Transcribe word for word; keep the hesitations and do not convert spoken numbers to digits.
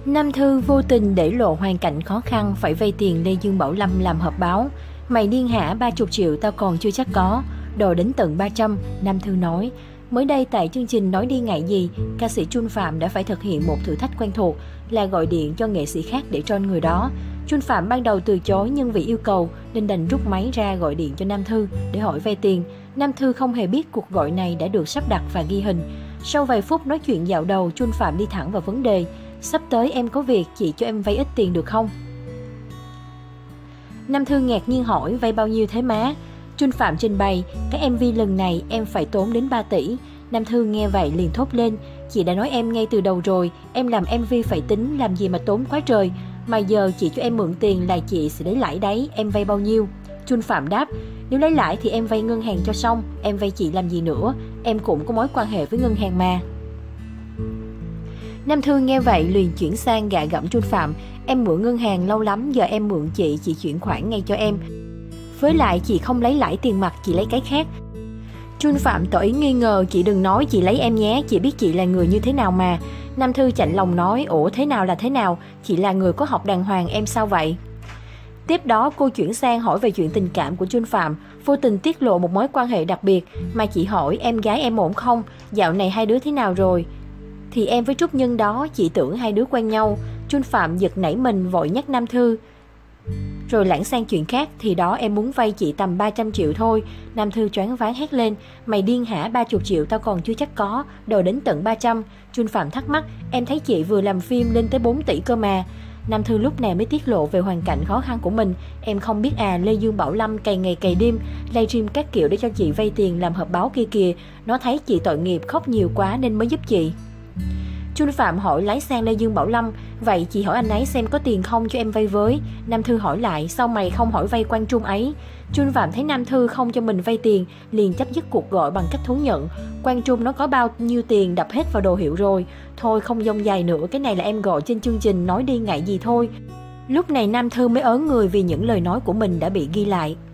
Nam Thư vô tình để lộ hoàn cảnh khó khăn phải vay tiền Lê Dương Bảo Lâm làm họp báo. Mày điên hả, ba chục triệu tao còn chưa chắc có, đồ đến tận ba trăm, Nam Thư nói. Mới đây tại chương trình Nói đi ngại gì, ca sĩ Chun Phạm đã phải thực hiện một thử thách quen thuộc là gọi điện cho nghệ sĩ khác để troll người đó. Chun Phạm ban đầu từ chối nhưng vì yêu cầu nên đành rút máy ra gọi điện cho Nam Thư để hỏi vay tiền. Nam Thư không hề biết cuộc gọi này đã được sắp đặt và ghi hình. Sau vài phút nói chuyện dạo đầu, Chun Phạm đi thẳng vào vấn đề. Sắp tới em có việc, chị cho em vay ít tiền được không? Nam Thư ngạc nhiên hỏi vay bao nhiêu thế má? Chun Phạm trình bày, cái em vê lần này em phải tốn đến ba tỷ. Nam Thư nghe vậy liền thốt lên, chị đã nói em ngay từ đầu rồi, em làm em vê phải tính, làm gì mà tốn quá trời. Mà giờ chị cho em mượn tiền là chị sẽ lấy lãi đấy, em vay bao nhiêu? Chun Phạm đáp, nếu lấy lãi thì em vay ngân hàng cho xong, em vay chị làm gì nữa, em cũng có mối quan hệ với ngân hàng mà. Nam Thư nghe vậy liền chuyển sang gạ gẫm Chun Phạm, em mượn ngân hàng lâu lắm, giờ em mượn chị, chị chuyển khoản ngay cho em. Với lại chị không lấy lãi tiền mặt, chị lấy cái khác. Chun Phạm tỏ ý nghi ngờ, chị đừng nói chị lấy em nhé, chị biết chị là người như thế nào mà. Nam Thư chạnh lòng nói, ủa thế nào là thế nào, chị là người có học đàng hoàng, em sao vậy? Tiếp đó cô chuyển sang hỏi về chuyện tình cảm của Chun Phạm, vô tình tiết lộ một mối quan hệ đặc biệt mà chị hỏi em gái em ổn không, dạo này hai đứa thế nào rồi? Thì em với Trúc Nhân đó, chị tưởng hai đứa quen nhau. Chun Phạm giật nảy mình vội nhắc Nam Thư. Rồi lãng sang chuyện khác, thì đó em muốn vay chị tầm ba trăm triệu thôi. Nam Thư choáng váng hét lên, mày điên hả, ba mươi triệu tao còn chưa chắc có, đòi đến tận ba trăm. Chun Phạm thắc mắc, em thấy chị vừa làm phim lên tới bốn tỷ cơ mà. Nam Thư lúc này mới tiết lộ về hoàn cảnh khó khăn của mình. Em không biết à, Lê Dương Bảo Lâm cày ngày cày đêm, livestream các kiểu để cho chị vay tiền làm họp báo kia kìa. Nó thấy chị tội nghiệp khóc nhiều quá nên mới giúp chị. Chun Phạm hỏi lái sang Lê Dương Bảo Lâm, vậy chị hỏi anh ấy xem có tiền không cho em vay với. Nam Thư hỏi lại, sao mày không hỏi vay Quang Trung ấy? Chun Phạm thấy Nam Thư không cho mình vay tiền, liền chấm dứt cuộc gọi bằng cách thú nhận. Quang Trung nó có bao nhiêu tiền đập hết vào đồ hiệu rồi. Thôi không dông dài nữa, cái này là em gọi trên chương trình Nói đi ngại gì thôi. Lúc này Nam Thư mới ớn người vì những lời nói của mình đã bị ghi lại.